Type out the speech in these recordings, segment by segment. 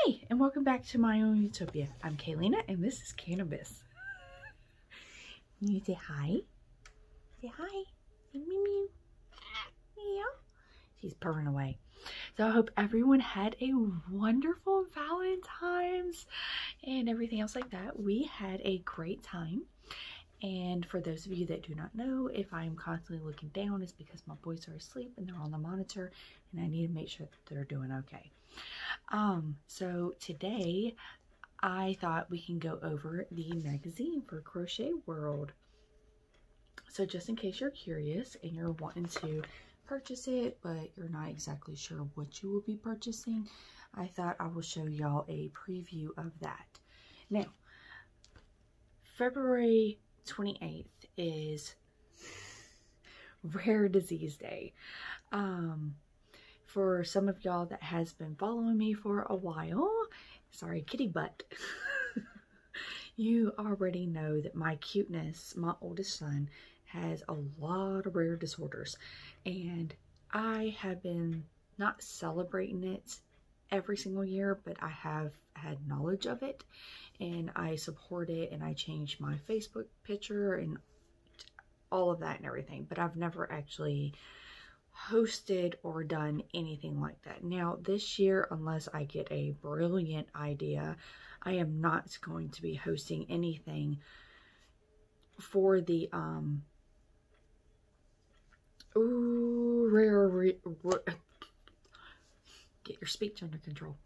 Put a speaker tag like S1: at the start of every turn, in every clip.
S1: Hi, and welcome back to My Own Utopia. I'm Kaylina, and this is Cannabis. You say hi? Say hi. Say meow meow. Meow. She's purring away. So I hope everyone had a wonderful Valentine's and everything else like that. We had a great time. And for those of you that do not know, if I'm constantly looking down, it's because my boys are asleep and they're on the monitor, and I need to make sure that they're doing okay. So today I thought we can go over the magazine for Crochet World. So just in case you're curious and you're wanting to purchase it, but you're not exactly sure what you will be purchasing, I thought I will show y'all a preview of that. Now, February 28th is Rare Disease Day. For some of y'all that has been following me for a while, sorry kitty butt, you already know that my cuteness, my oldest son, has a lot of rare disorders, and I have been not celebrating it every single year, but I have had knowledge of it, and I support it, and I changed my Facebook picture and all of that and everything, but I've never actually hosted or done anything like that. Now this year, unless I get a brilliant idea, I am not going to be hosting anything for the get your speech under control.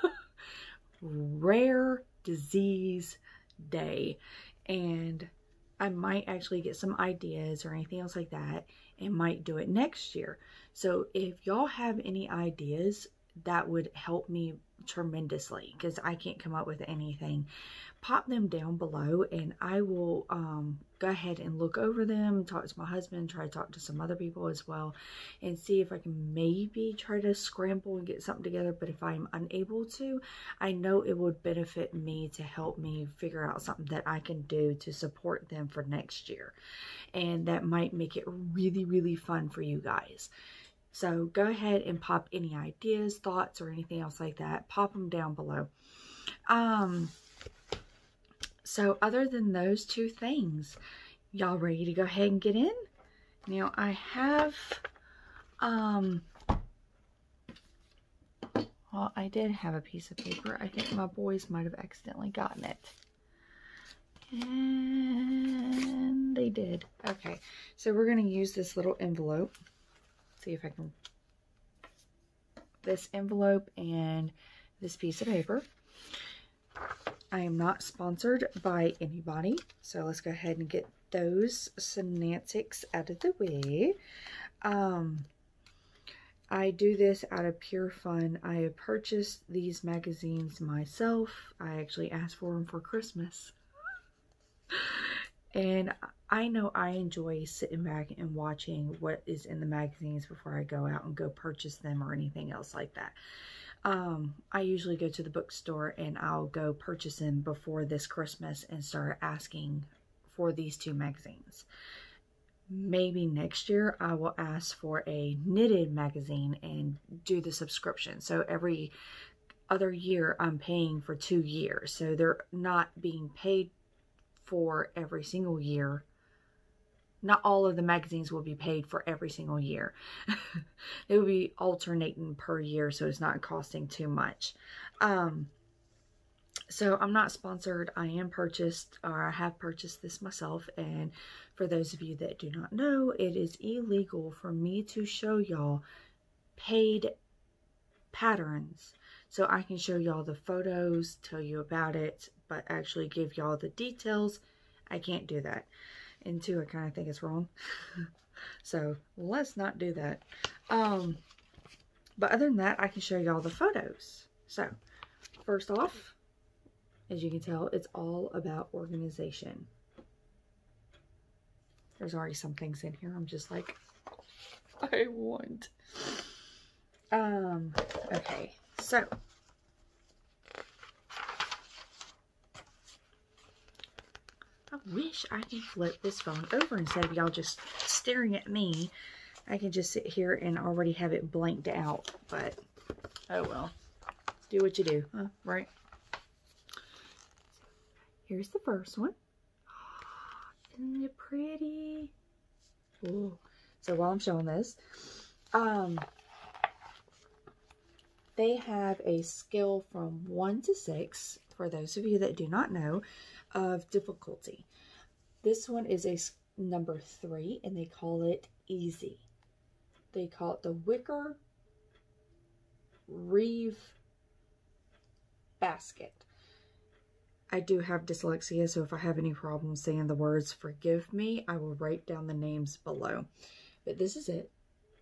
S1: Rare Disease Day, and I might actually get some ideas or anything else like that and might do it next year. So if y'all have any ideas, that would help me tremendously, because I can't come up with anything. Pop them down below and I will go ahead and look over them, talk to my husband, try to talk to some other people as well, and see if I can maybe try to scramble and get something together. But if I'm unable to, I know it would benefit me to help me figure out something that I can do to support them for next year, and that might make it really, really fun for you guys. So go ahead and pop any ideas, thoughts, or anything else like that. Pop them down below. So other than those two things, y'all ready to go ahead and get in? Now I have, well, I did have a piece of paper. I think my boys might have accidentally gotten it. And they did. Okay, so we're going to use this little envelope. See if I can, this envelope and this piece of paper. I am not sponsored by anybody, so let's go ahead and get those semantics out of the way. I do this out of pure fun. I have purchased these magazines myself. I actually asked for them for Christmas. And I know I enjoy sitting back and watching what is in the magazines before I go out and go purchase them or anything else like that. I usually go to the bookstore and I'll go purchase them before this Christmas and start asking for these two magazines. Maybe next year I will ask for a knitted magazine and do the subscription. So every other year I'm paying for 2 years. So they're not being paid for every single year. Not all of the magazines will be paid for every single year. They will be alternating per year, so it's not costing too much. So I'm not sponsored. I am purchased, or I have purchased this myself. And for those of you that do not know, it is illegal for me to show y'all paid patterns. So I can show y'all the photos, tell you about it, but actually give y'all the details, I can't do that. And two, I kind of think it's wrong. So let's not do that. But other than that, I can show y'all the photos. So first off, as you can tell, it's all about organization. There's already some things in here I'm just like, I want. Okay, so I wish I could flip this phone over instead of y'all just staring at me. I can just sit here and already have it blanked out, but oh well. Do what you do, huh? Right? Here's the first one. Isn't it pretty? Ooh. So while I'm showing this, they have a scale from 1 to 6, for those of you that do not know, of difficulty. This one is a number 3, and they call it easy. They call it the Wicker Reeve Basket. I do have dyslexia, so if I have any problems saying the words, forgive me. I will write down the names below. But this is it.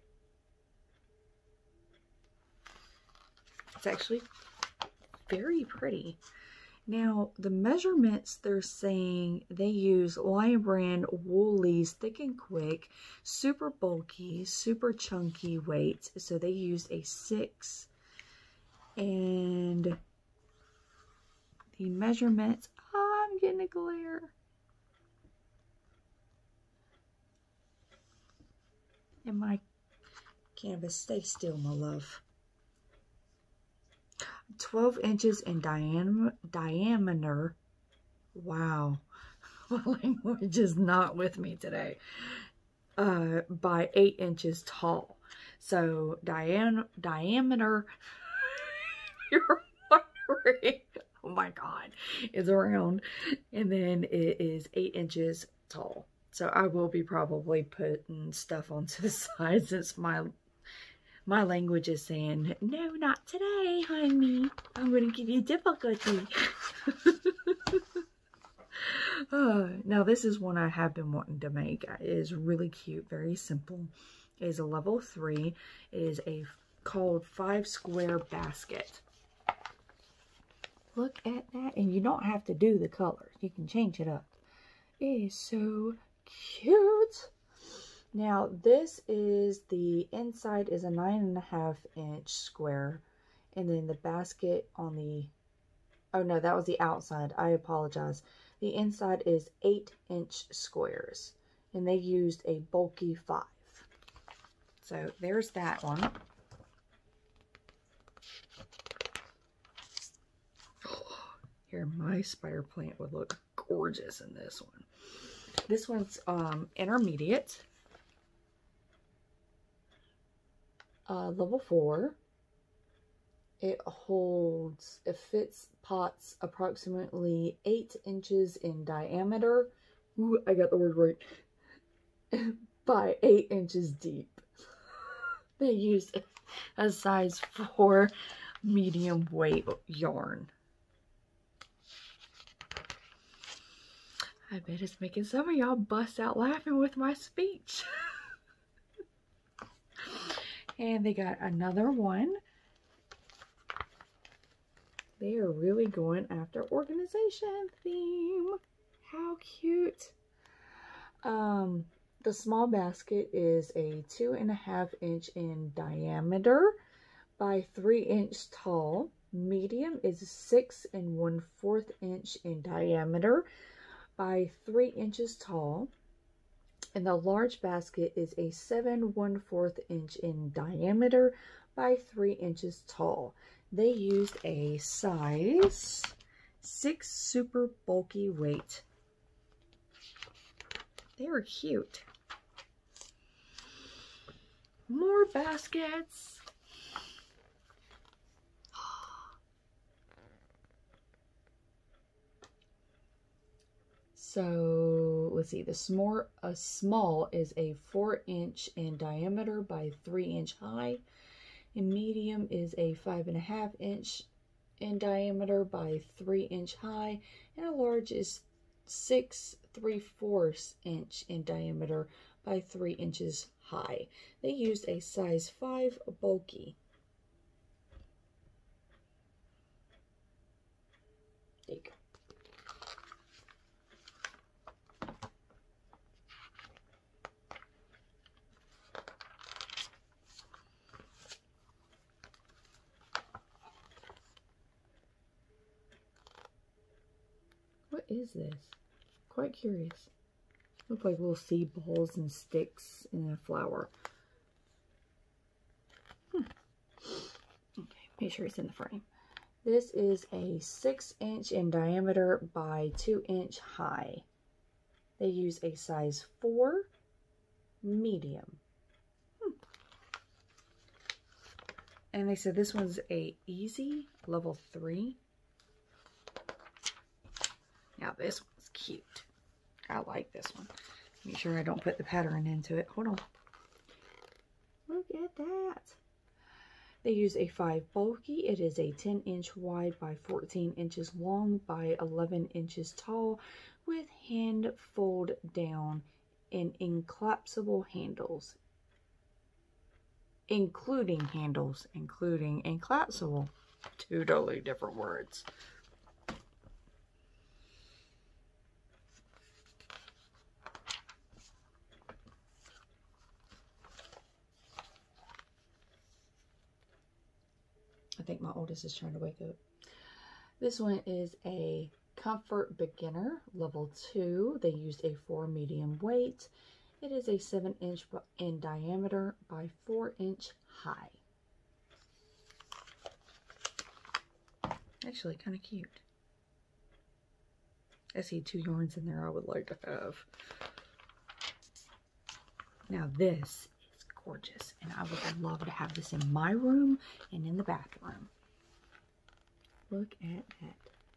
S1: It's actually very pretty. Now, the measurements, they're saying they use Lion Brand Woolies Thick and Quick, super bulky, super chunky weight. So they used a 6. And the measurements, oh, I'm getting a glare. And my canvas, stay still, my love. 12 inches in diameter. Wow. My language is not with me today. By 8 inches tall. So diameter, you're wondering, oh my God, is around. And then it is 8 inches tall. So I will be probably putting stuff onto the side since my language is saying, no, not today, honey. I'm going to give you difficulty. Now, this is one I have been wanting to make. It is really cute, very simple. It is a level 3. It is called 5 Square Basket. Look at that. And you don't have to do the colors. You can change it up. It is so cute. Now, this is the inside is a 9.5 inch square. And then the basket on the, oh no, that was the outside. I apologize. The inside is 8 inch squares. And they used a bulky 5. So there's that one. Here, my spider plant would look gorgeous in this one. This one's intermediate. Level 4. It fits pots approximately 8 inches in diameter. Ooh, I got the word right. By 8 inches deep. They used a size 4 medium weight yarn. I bet it's making some of y'all bust out laughing with my speech. And they got another one. They are really going after organization theme. How cute. The small basket is a 2.5 inch in diameter by 3 inch tall. Medium is 6 1/4 inch in diameter by 3 inches tall. And the large basket is a 7 1/4 inch in diameter by 3 inches tall. They used a size 6 super bulky weight. They were cute. More baskets. So let's see, a small is a 4 inch in diameter by 3 inch high, and medium is a 5.5 inch in diameter by 3 inch high, and a large is 6 3/4 inch in diameter by 3 inches high. They used a size 5 bulky. There you go. What is this? Quite curious. Look like little seed balls and sticks in a flower. Okay, make sure it's in the frame. This is a 6-inch in diameter by 2-inch high. They use a size 4 medium. And they said this one's a easy level 3. Now this one's cute. I like this one. Make sure I don't put the pattern into it. Hold on. Look at that. They use a 5 bulky. It is a 10-inch wide by 14 inches long by 11 inches tall with hand fold down and enclipsable handles. Including enclipsable. Two totally different words. I think my oldest is trying to wake up. This one is a Comfort Beginner level 2. They used a 4 medium weight. It is a 7-inch in diameter by 4-inch high. Actually, kind of cute. I see 2 yarns in there I would like to have. Now this is gorgeous, and I would love to have this in my room and in the bathroom. Look at that.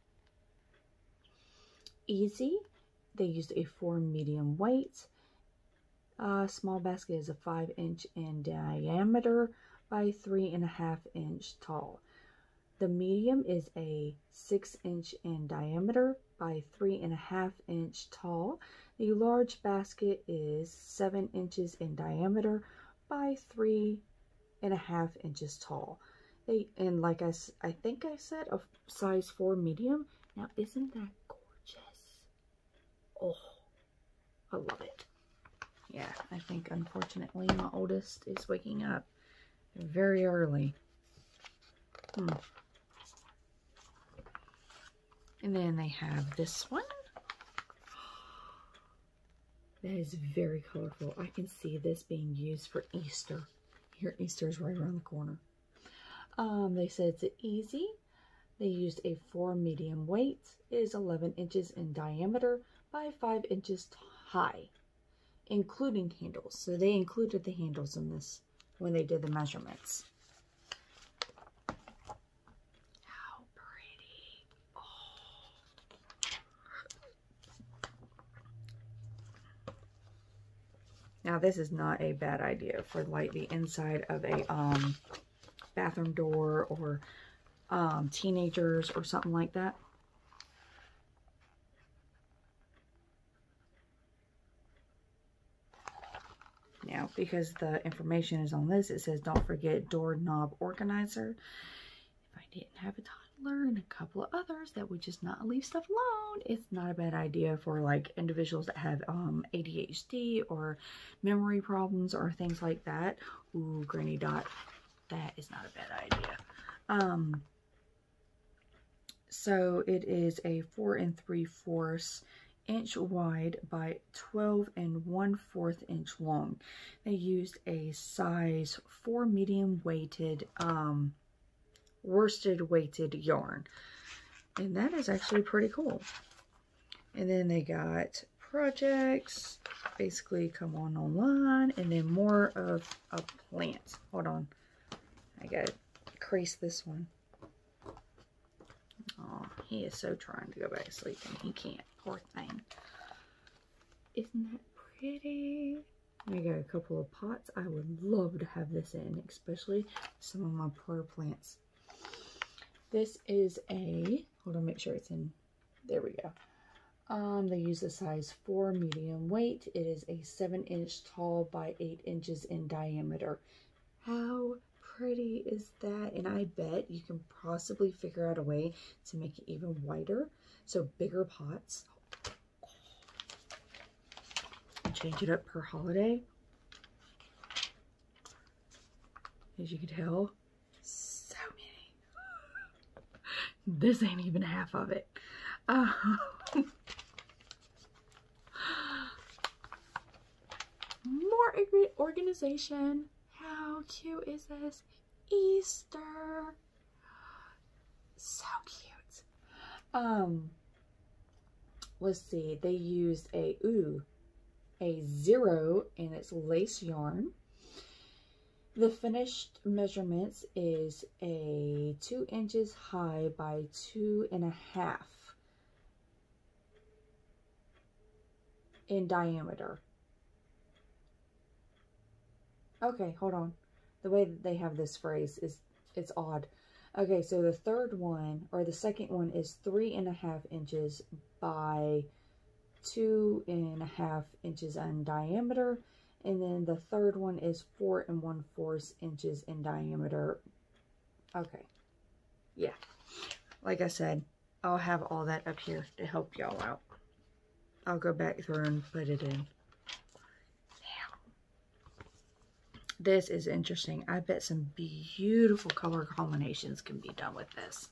S1: Easy. They used a 4 medium weight. Small basket is a 5-inch in diameter by 3.5 inch tall. The medium is a 6-inch in diameter by 3.5 inch tall. The large basket is 7 inches in diameter by 3.5 inches tall. And like I think I said a size 4 medium. Now isn't that gorgeous? Oh, I love it. Yeah, I think unfortunately my oldest is waking up very early. And then they have this one. That is very colorful. I can see this being used for Easter. Here, Easter's right around the corner. They said it's easy. They used a 4 medium weight. It is 11 inches in diameter by 5 inches high, including handles. So they included the handles in this when they did the measurements. How pretty. Oh. Now this is not a bad idea for like the inside of a bathroom door or teenagers or something like that. Now, because the information is on this, it says don't forget doorknob organizer. If I didn't have a toddler and a couple of others that would just not leave stuff alone, it's not a bad idea for like individuals that have ADHD or memory problems or things like that. Ooh, Granny Dot, that is not a bad idea. So it is a 4 3/4 inch wide by 12 1/4 inch long. They used a size 4 medium weighted worsted weighted yarn, and that is actually pretty cool. And then they got projects, basically come on online, and then more of a plant. Hold on, I gotta crease this one. Oh, he is so trying to go back to sleep and he can't. Poor thing. Isn't that pretty? I got a couple of pots I would love to have this in, especially some of my prayer plants. This is a, hold on, make sure it's in, there we go. They use a size 4 medium weight. It is a 7-inch tall by 8 inches in diameter. How pretty is that? And I bet you can possibly figure out a way to make it even wider, so bigger pots. Change it up per holiday. As you can tell, so many. This ain't even half of it. More organization. How cute is this? Easter. So cute. Let's see. They used a 0 in its lace yarn. The finished measurements is a 2 inches high by 2.5 in diameter. Okay, hold on. The way that they have this phrase is, it's odd. Okay, so the third one, or the second one, is 3.5 inches by 2.5 inches in diameter. And then the third one is 4 1/4 inches in diameter. Okay. Yeah. Like I said, I'll have all that up here to help y'all out. I'll go back through and put it in. This is interesting. I bet some beautiful color combinations can be done with this.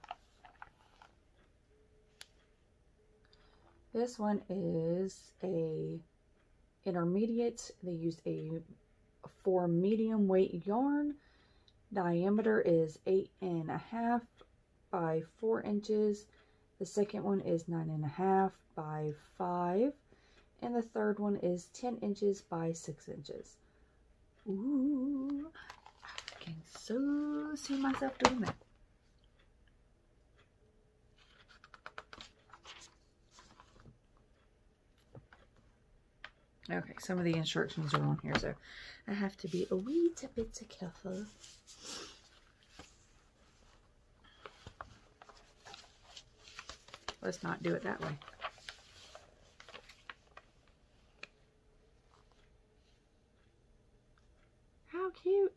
S1: This one is a intermediate. They used a 4 medium weight yarn. Diameter is 8.5 by 4 inches. The second one is 9.5 by 5. And the third one is 10 inches by 6 inches. Ooh, I can so see myself doing that. Okay, some of the instructions are on here, so I have to be a wee bit careful. Let's not do it that way. How cute.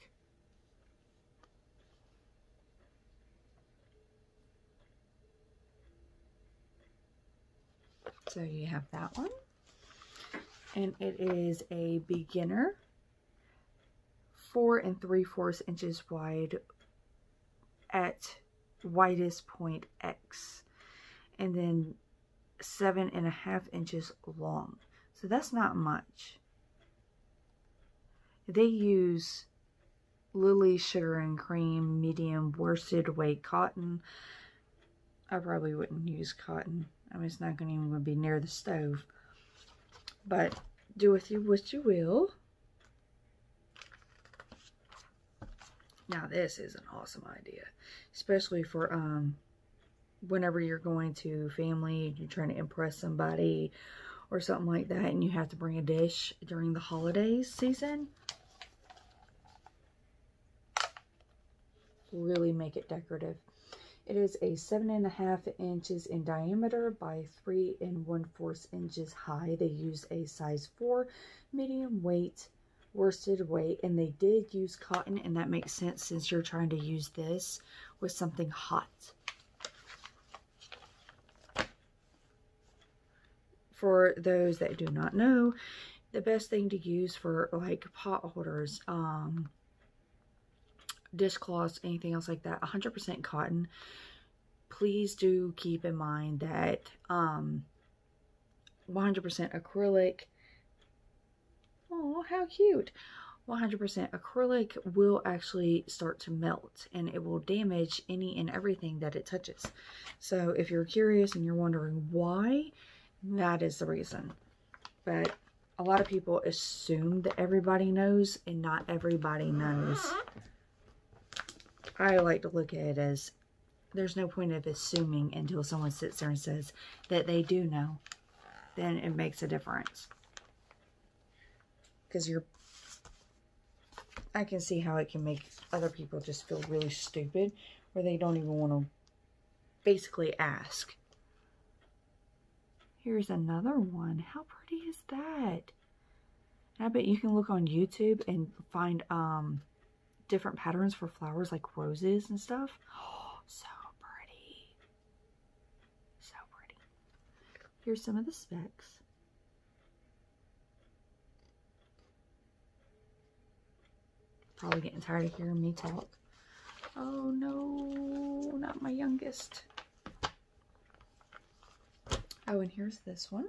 S1: So you have that one. And it is a beginner, 4 3/4 inches wide at widest point X, and then 7.5 inches long. So that's not much. They use Lily Sugar and Cream medium worsted weight cotton. I probably wouldn't use cotton. I mean, it's not going to even be near the stove. But do with you what you will. Now this is an awesome idea, especially for whenever you're going to family, you're trying to impress somebody or something like that, and you have to bring a dish during the holidays season. Really make it decorative. It is a 7.5 inches in diameter by 3 1/4 inches high. They used a size 4 medium weight worsted weight, and they did use cotton, and that makes sense since you're trying to use this with something hot. For those that do not know, the best thing to use for like pot holders, dishcloths, anything else like that, 100% cotton. Please do keep in mind that 100% acrylic, oh how cute, 100% acrylic will actually start to melt, and it will damage any and everything that it touches. So if you're curious and you're wondering why, that is the reason. But a lot of people assume that everybody knows, and not everybody knows. I like to look at it as there's no point of assuming until someone sits there and says that they do know. Then it makes a difference. Because I can see how it can make other people just feel really stupid, where they don't even want to basically ask. Here's another one. How pretty is that? And I bet you can look on YouTube and find different patterns for flowers like roses and stuff. Oh, so pretty. So pretty. Here's some of the specs. Probably getting tired of hearing me talk. Oh no, not my youngest. Oh, and here's this one.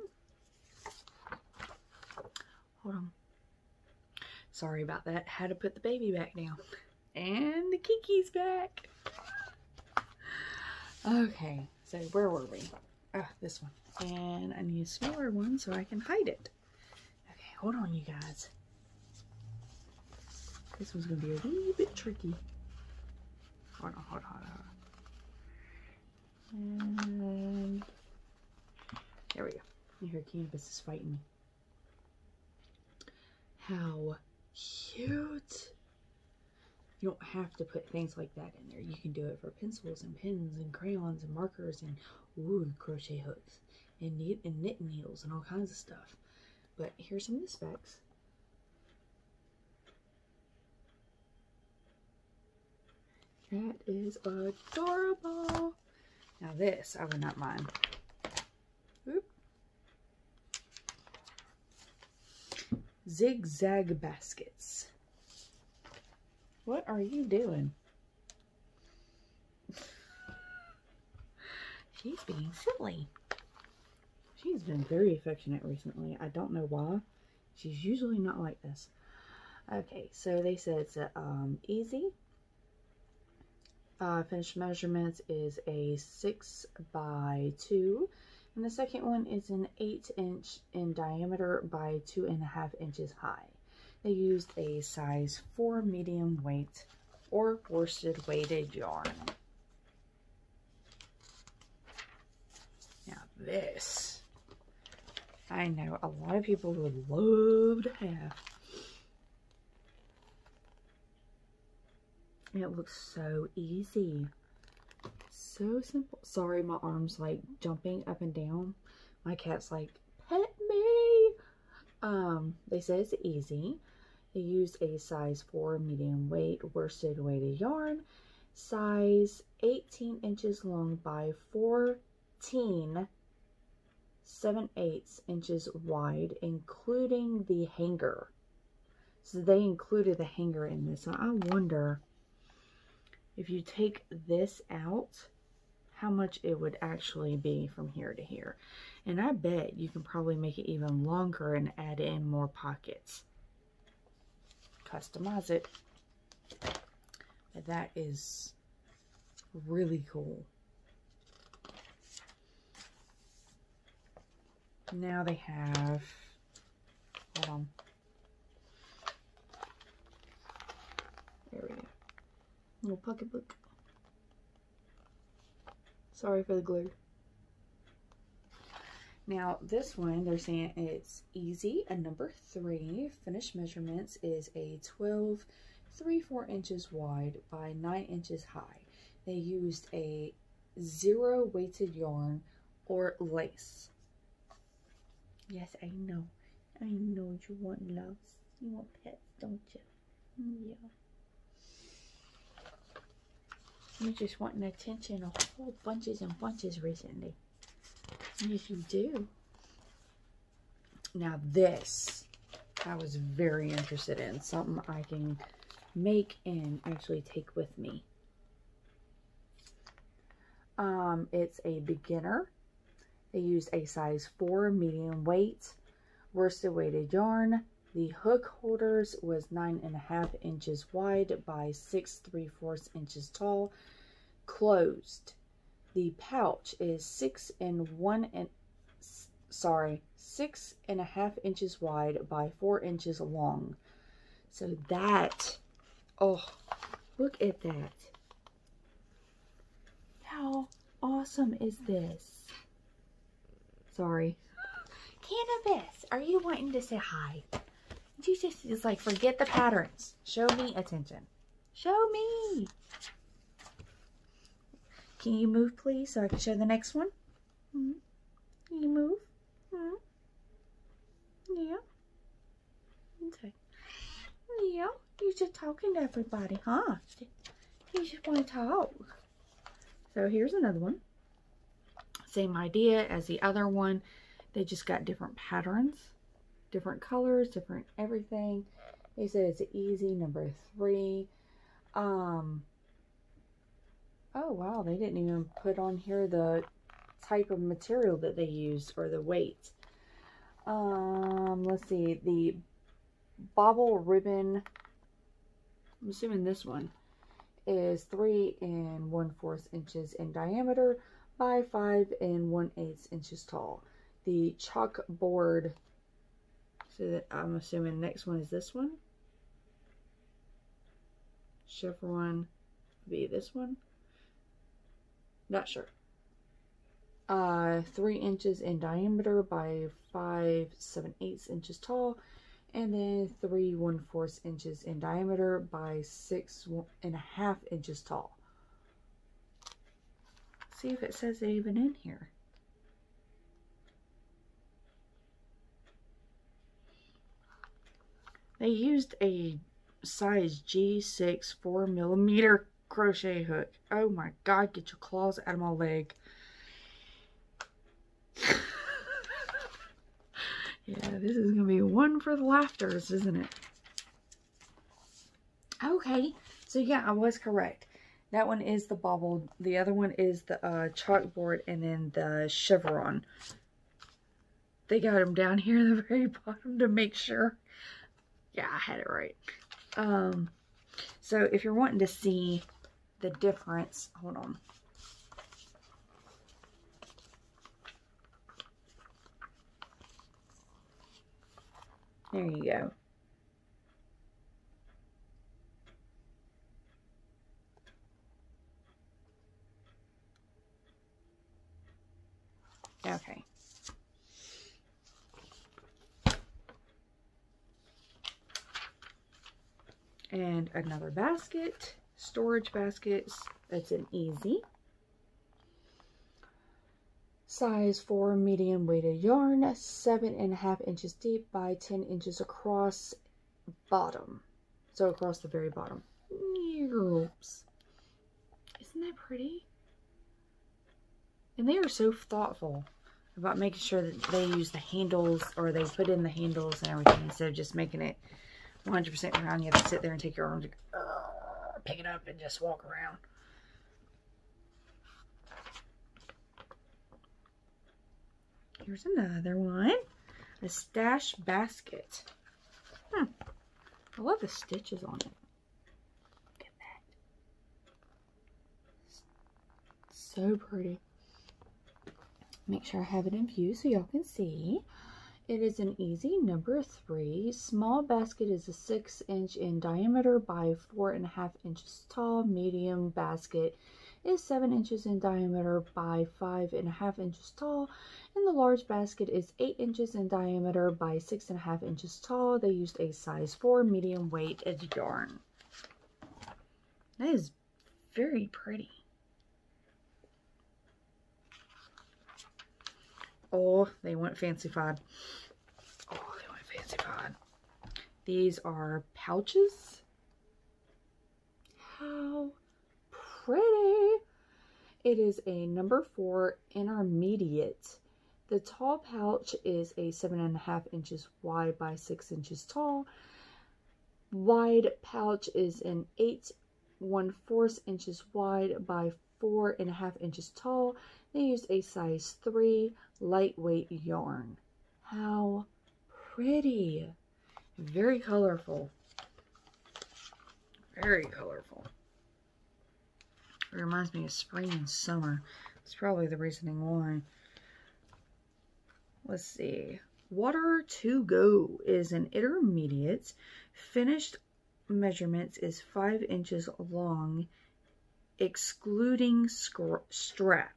S1: Hold on. Sorry about that. Had to put the baby back down. And the Kiki's back. Okay, so where were we? Ah, this one. And I need a smaller one so I can hide it. Okay, hold on, you guys. This one's going to be a wee bit tricky. Hold on, hold on, hold on. And there we go. You hear Canvas is fighting me. How cute. You don't have to put things like that in there. You can do it for pencils and pens and crayons and markers and ooh, crochet hooks and knitting needles and all kinds of stuff. But here's some of the specs. That is adorable. Now this, I would not mind. Oop. Zigzag baskets. What are you doing? She's being silly. She's been very affectionate recently. I don't know why. She's usually not like this. Okay, so they said it's easy. Finished measurements is a 6x2. And the second one is an 8-inch in diameter by 2.5 inches high. They used a size 4 medium weight or worsted weighted yarn. Now this, I know a lot of people would love to have. It looks so easy. So simple. Sorry, my arm's like jumping up and down. My cat's like, pet me. They said it's easy. They used a size 4 medium weight worsted weighted yarn, size 18 inches long by 14 7/8 inches wide, including the hanger. So they included the hanger in this. So I wonder if you take this out, how much it would actually be from here to here. And I bet you can probably make it even longer and add in more pockets. Customize it. But that is really cool. Now they have, hold on. There we go. Little pocketbook. Sorry for the glue. Now this one, they're saying it's easy, a number 3. Finished measurements is a 12 3/4 inches wide by 9 inches high. They used a 0 weighted yarn or lace. Yes, I know. I know you want loves. You want pets, don't you? Yeah. You're just wanting attention a whole bunches and bunches recently. Yes, you do. Now this, I was very interested in. Something I can make and actually take with me. It's a beginner. They used a size 4 medium weight worsted weighted yarn. The hook holders was 9.5 inches wide by 6 3/4 inches tall, closed. The pouch is 6.5 inches wide by 4 inches long. So that, oh, look at that. How awesome is this? Sorry. Canvas, are you wanting to say hi? You just like, forget the patterns. Show me attention. Show me. Can you move, please, so I can show the next one? Can you move? Yeah. Okay. Yeah. You're just talking to everybody, huh? You just want to talk. So here's another one. Same idea as the other one. They just got different patterns, different colors, different everything. They said it's easy, number 3. Oh wow, they didn't even put on here the type of material that they used or the weight. Let's see, the bobble ribbon, I'm assuming this one, is 3 1/4 inches in diameter by 5 1/8 inches tall. The chalkboard, so I'm assuming the next one is this one. Chevron be this one. Not sure. 3 inches in diameter by 5 7/8 inches tall, and then 3 1/4 inches in diameter by 6 1/2 inches tall. See if it says it even in here. They used a size G6 4mm crochet hook. Oh my God, get your claws out of my leg. Yeah, this is gonna be one for the laughters, isn't it? Okay, so yeah, I was correct. That one is the bobble. The other one is the chalkboard, and then the chevron. They got them down here at the very bottom to make sure. Yeah, I had it right. So if you're wanting to see the difference, hold on. There you go. Okay. And another basket, storage baskets. That's an easy. Size 4 medium weighted yarn, 7.5 inches deep by 10 inches across bottom. So across the very bottom. Oops. Isn't that pretty? And they are so thoughtful about making sure that they use the handles, or they put in the handles and everything, instead of just making it 100% round. You have to sit there and take your arms, pick it up and just walk around. Here's another one. A stash basket. I love the stitches on it. Look at that. So pretty. Make sure I have it in view so y'all can see. It is an easy number 3. Small basket is a 6 inch in diameter by 4.5 inches tall. Medium basket is 7 inches in diameter by 5.5 inches tall. And the large basket is 8 inches in diameter by 6.5 inches tall. They used a size 4 medium weight yarn. That is very pretty. Oh, they went fancy-fied. Oh, they went fancy-fied. These are pouches. How pretty. It is a number 4 intermediate. The tall pouch is a 7.5 inches wide by 6 inches tall. Wide pouch is an 8 1/4 inches wide by 4.5 inches tall. They used a size 3 lightweight yarn. How pretty. Very colorful. Very colorful. It reminds me of spring and summer. It's probably the reasoning why. Let's see. Water to Go is an intermediate. Finished measurements is 5 inches long, excluding strap.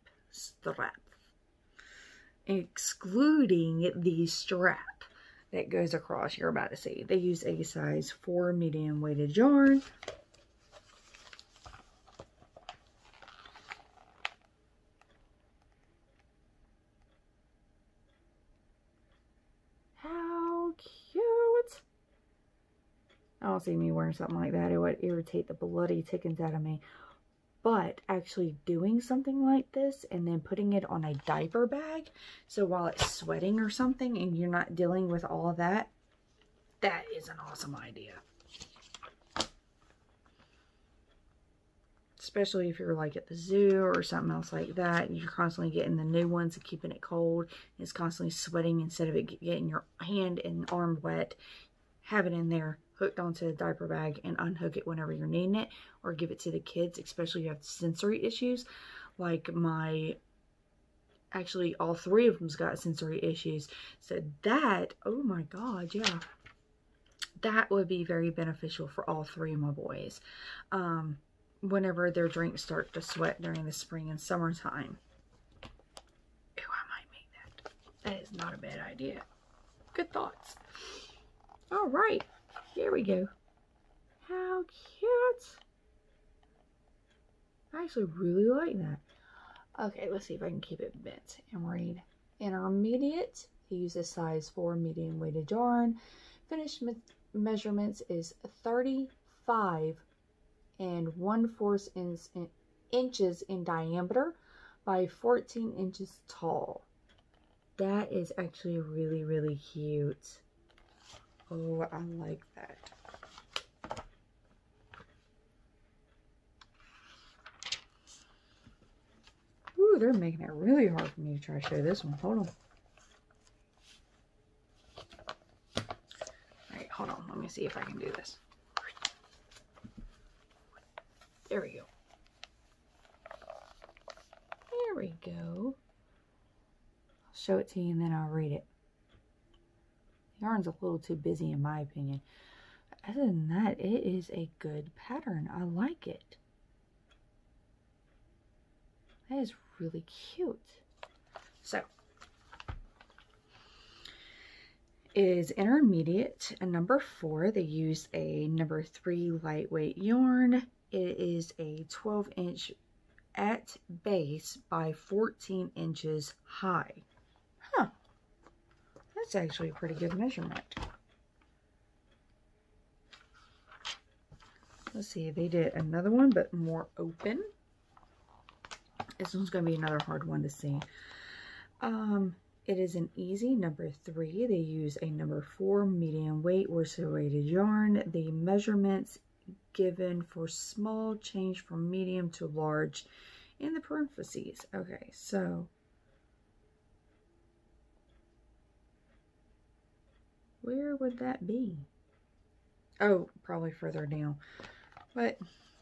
S1: Excluding the strap that goes across, you're about to see. They use a size 4 medium weighted yarn. How cute. I don't see me wearing something like that. It would irritate the bloody tickens out of me. But actually doing something like this and then putting it on a diaper bag, so while it's sweating or something and you're not dealing with all of that, that is an awesome idea. Especially if you're like at the zoo or something else like that, and you're constantly getting the new ones and keeping it cold. It's constantly sweating instead of it getting your hand and arm wet. Have it in there. hooked onto the diaper bag and unhook it whenever you're needing it, or give it to the kids, especially if you have sensory issues. Like actually all three of them's got sensory issues. So that, oh my God, yeah. That would be very beneficial for all three of my boys. Whenever their drinks start to sweat during the spring and summertime. Ooh, I might make that. That is not a bad idea. Good thoughts. All right, here we go. How cute. I actually really like that. Okay, let's see if I can keep it bent and read. Intermediate, they use a size 4 medium weighted yarn. Finished measurements is 35 and 1/4 inches in diameter by 14 inches tall. That is actually really, really cute. Oh, I like that. Ooh, they're making it really hard for me to try to show this one. Hold on. Alright, hold on. Let me see if I can do this. There we go. There we go. I'll show it to you and then I'll read it. The yarn's a little too busy in my opinion. Other than that, it is a good pattern. I like it. That is really cute. So, it is intermediate, a number 4. They use a number 3 lightweight yarn. It is a 12-inch at base by 14 inches high. Huh. That's actually a pretty good measurement. Let's see, they did another one, but more open. This one's going to be another hard one to see. It is an easy number 3. They use a number 4 medium weight worsted weighted yarn. The measurements given for small change from medium to large in the parentheses. Okay, so where would that be? Oh, probably further down. But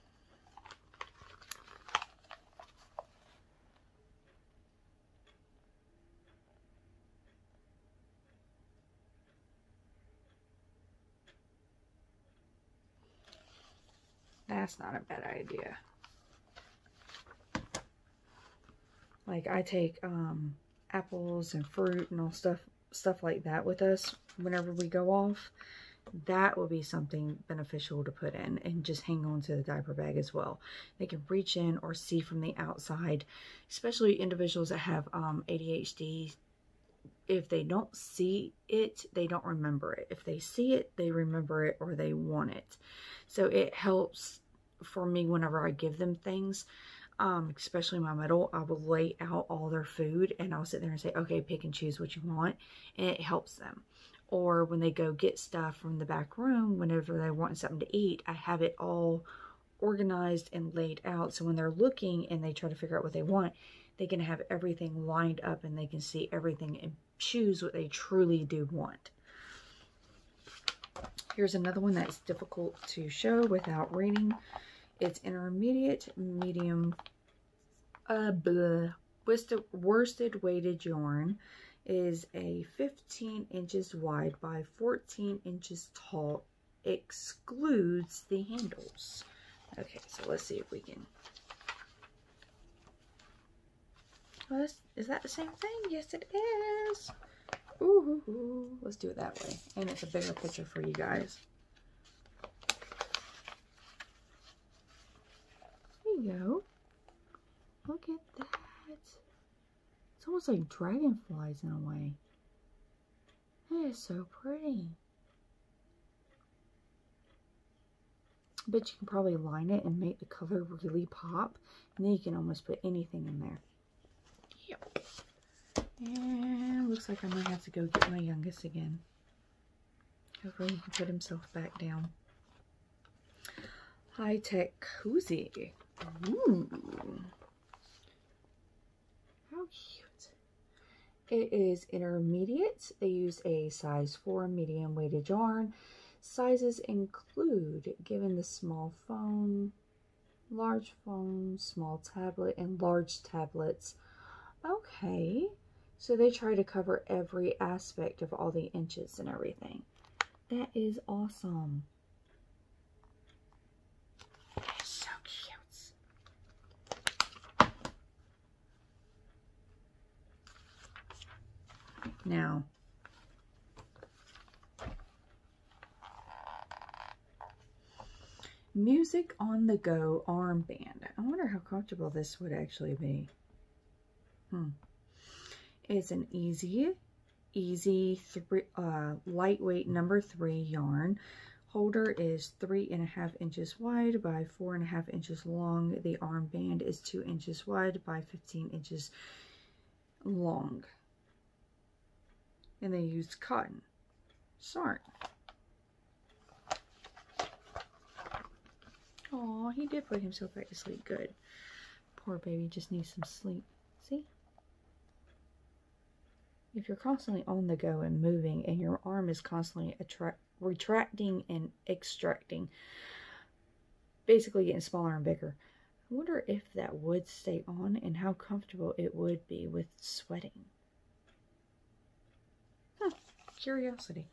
S1: that's not a bad idea. Like I take apples and fruit and all stuff like that with us whenever we go off. That will be something beneficial to put in and just hang on to the diaper bag as well. They can reach in or see from the outside, especially individuals that have ADHD. If they don't see it, they don't remember it. If they see it, they remember it or they want it. So it helps for me whenever I give them things, especially my middle. I will lay out all their food and I'll sit there and say, okay, pick and choose what you want. And it helps them. Or when they go get stuff from the back room, whenever they want something to eat, I have it all organized and laid out. So when they're looking and they try to figure out what they want, they can have everything lined up and they can see everything and choose what they truly do want. Here's another one that's difficult to show without reading. It's intermediate, medium, worsted weighted yarn. Is a 15 inches wide by 14 inches tall. Excludes the handles. Okay, so let's see if we can. Oh, is that the same thing? Yes, it is. Ooh, let's do it that way. And it's a bigger picture for you guys. There you go. Look at that. It's almost like dragonflies in a way. That is so pretty. But you can probably line it and make the color really pop. And then you can almost put anything in there. Yep. And looks like I might have to go get my youngest again. Hopefully he can put himself back down. High-tech cozy. Ooh. How cute. It is intermediate. They use a size 4 medium weighted yarn. Sizes include given the small phone, large phone, small tablet, and large tablets. Okay, so they try to cover every aspect of all the inches and everything. That is awesome. So cute. Now, music on the go armband. I wonder how comfortable this would actually be. It's an easy lightweight number 3 yarn. Holder is 3.5 inches wide by 4.5 inches long. The armband is 2 inches wide by 15 inches long. And they used cotton. Sorry. Oh, he did put himself back to sleep. Good. Poor baby just needs some sleep. See? If you're constantly on the go and moving and your arm is constantly retracting and extracting, basically getting smaller and bigger, I wonder if that would stay on and how comfortable it would be with sweating. Curiosity.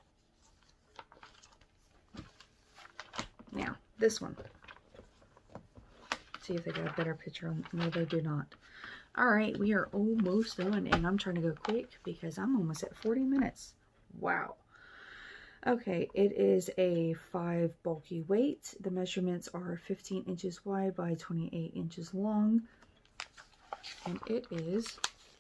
S1: Now, this one. See if they got a better picture on. No, they do not. Alright, we are almost done, and I'm trying to go quick because I'm almost at 40 minutes. Wow. Okay, it is a 5 bulky weight. The measurements are 15 inches wide by 28 inches long. And it is...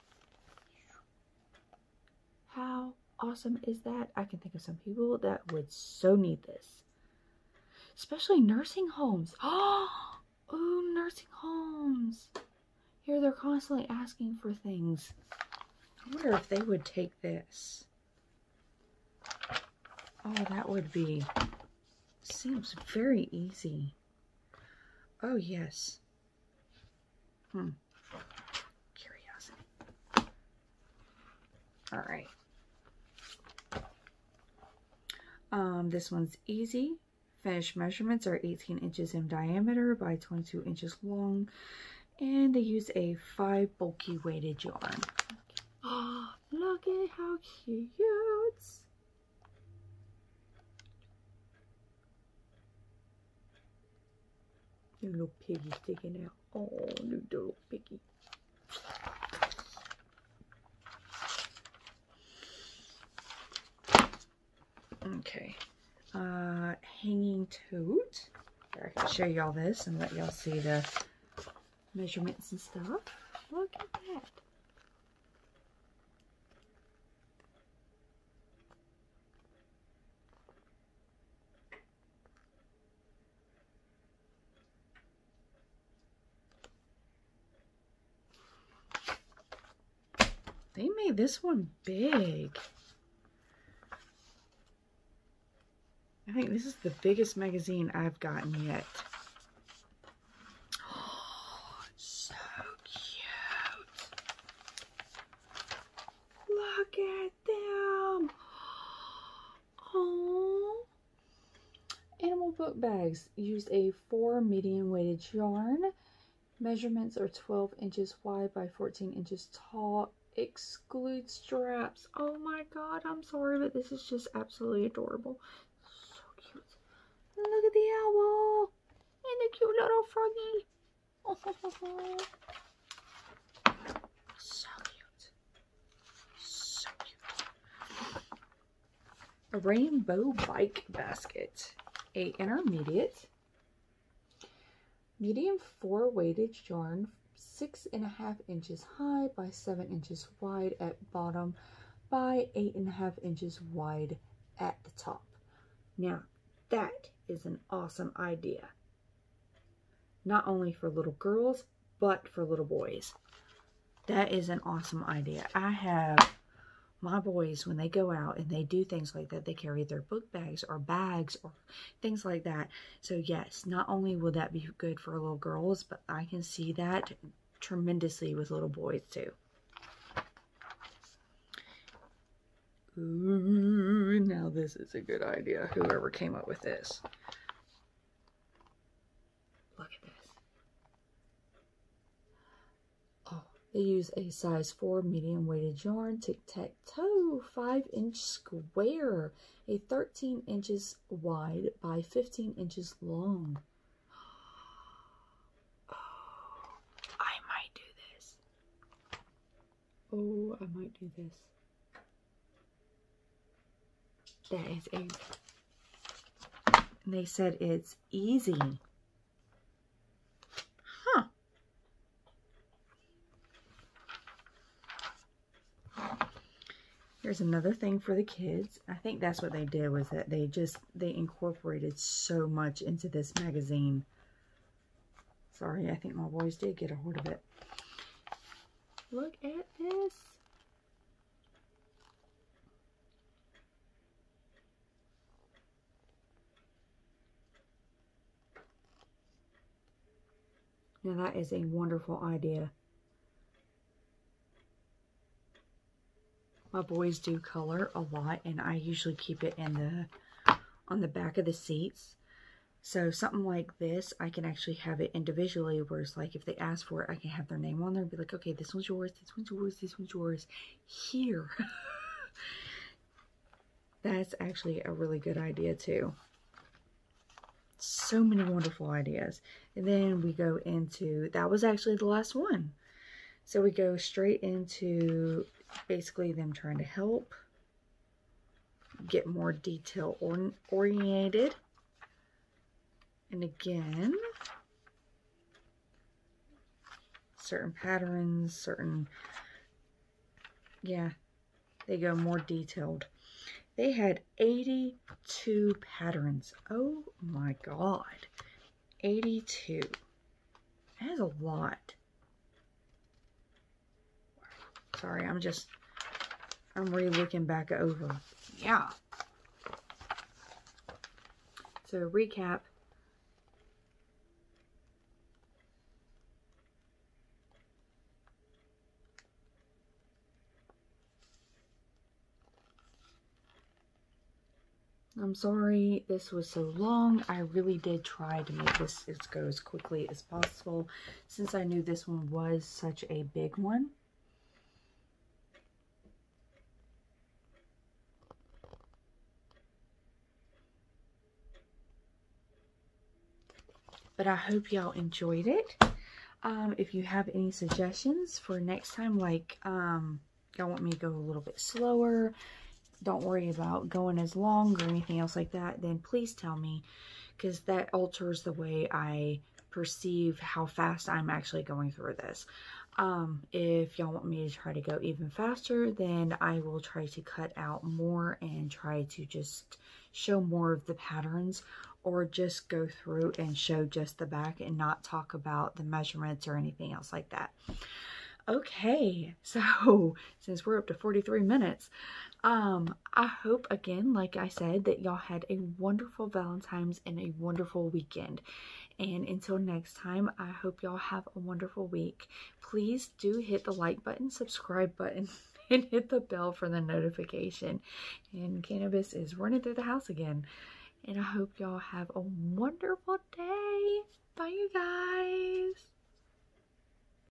S1: How awesome is that? I can think of some people that would so need this. Especially nursing homes. Oh, nursing homes. Here they're constantly asking for things. I wonder if they would take this. Oh, that would be... Seems very easy. Oh, yes. Curiosity. Alright. This one's easy. Finished measurements are 18 inches in diameter by 22 inches long. And they use a 5 bulky weighted yarn. Oh, look at how cute. Your little piggy sticking out. Oh, little piggy. Okay. Hanging tote. Here, I can show y'all this and let y'all see the measurements and stuff. Look at that. They made this one big. I think this is the biggest magazine I've gotten yet. Oh, so cute. Look at them. Oh. Animal book bags used a 4 medium weighted yarn. Measurements are 12 inches wide by 14 inches tall. Exclude straps. Oh my god, I'm sorry, but this is just absolutely adorable. So cute. Look at the owl and the cute little froggy. Oh, so cute. So cute. A rainbow bike basket. A intermediate medium 4 weighted yarn, 6.5 inches high by 7 inches wide at bottom by 8.5 inches wide at the top. Now, that is an awesome idea. Not only for little girls, but for little boys. That is an awesome idea. I have my boys, when they go out and they do things like that, they carry their book bags or things like that. So yes, not only will that be good for little girls, but I can see that tremendously with little boys too. Ooh, now this is a good idea. Whoever came up with this. Look at this. Oh, they use a size 4 medium weighted yarn, tic-tac-toe, 5-inch square, a 13 inches wide by 15 inches long. Oh, I might do this. Oh, I might do this. That is a... And they said it's easy. Huh. Here's another thing for the kids. I think that's what they did, was that they incorporated so much into this magazine. Sorry, I think my boys did get a hold of it. Look at this. Now that is a wonderful idea. My boys do color a lot, and I usually keep it in on the back of the seats. So something like this, I can actually have it individually, where it's like if they ask for it, I can have their name on there and be like, okay, this one's yours, this one's yours, this one's yours. Here. That's actually a really good idea too. So many wonderful ideas. And then we go into, that was actually the last one. So we go straight into basically them trying to help get more detail oriented. And again, certain patterns, certain, yeah, they go more detailed. They had 82 patterns. Oh my God. 82. That is a lot. Sorry, I'm re-looking back over. Yeah. So recap. I'm sorry this was so long. I really did try to make this go as quickly as possible, since I knew this one was such a big one. But I hope y'all enjoyed it. If you have any suggestions for next time, like y'all want me to go a little bit slower, don't worry about going as long or anything else like that, then please tell me, because that alters the way I perceive how fast I'm actually going through this. If y'all want me to try to go even faster, then I will try to cut out more and try to just show more of the patterns, or just go through and show just the back and not talk about the measurements or anything else like that. Okay, so since we're up to 43 minutes, I hope, again, like I said, that y'all had a wonderful Valentine's and a wonderful weekend. And until next time, I hope y'all have a wonderful week. Please do hit the like button, subscribe button, and hit the bell for the notification. And Cannabis is running through the house again. And I hope y'all have a wonderful day. Bye, you guys.